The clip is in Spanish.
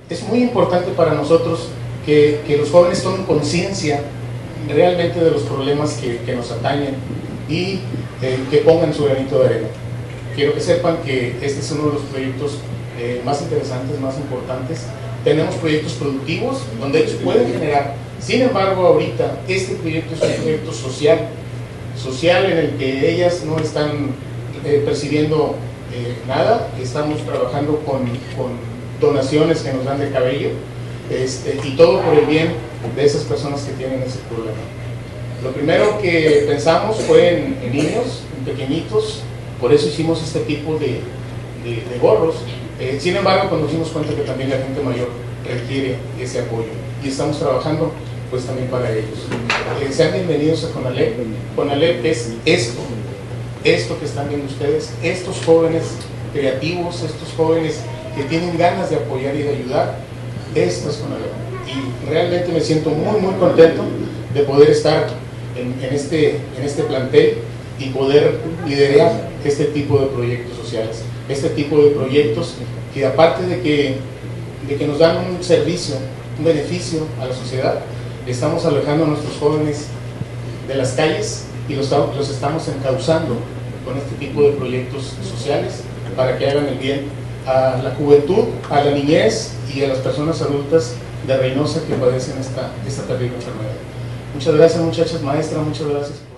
es muy importante para nosotros que los jóvenes tomen conciencia realmente de los problemas que nos atañen y que pongan su granito de arena. Quiero que sepan que este es uno de los proyectos más interesantes, más importantes. Tenemos proyectos productivos donde ellos pueden generar. Sin embargo, ahorita este proyecto es un proyecto social en el que ellas no están percibiendo nada. Estamos trabajando con donaciones que nos dan de cabello, y todo por el bien de esas personas que tienen ese problema. Lo primero que pensamos fue en niños, en pequeñitos, por eso hicimos este tipo de gorros. Sin embargo, cuando nos dimos cuenta que también la gente mayor requiere ese apoyo y estamos trabajando pues también para ellos. Sean bienvenidos a CONALEP. CONALEP es esto que están viendo ustedes, estos jóvenes creativos, estos jóvenes que tienen ganas de apoyar y de ayudar. Esto es CONALEP. Y realmente me siento muy contento de poder estar en este plantel y poder liderar este tipo de proyectos sociales, este tipo de proyectos que aparte de que nos dan un servicio, un beneficio a la sociedad, estamos alejando a nuestros jóvenes de las calles y los estamos encauzando con este tipo de proyectos sociales para que hagan el bien a la juventud, a la niñez y a las personas adultas de Reynosa que padecen esta terrible enfermedad. Muchas gracias, muchachas, maestra, muchas gracias.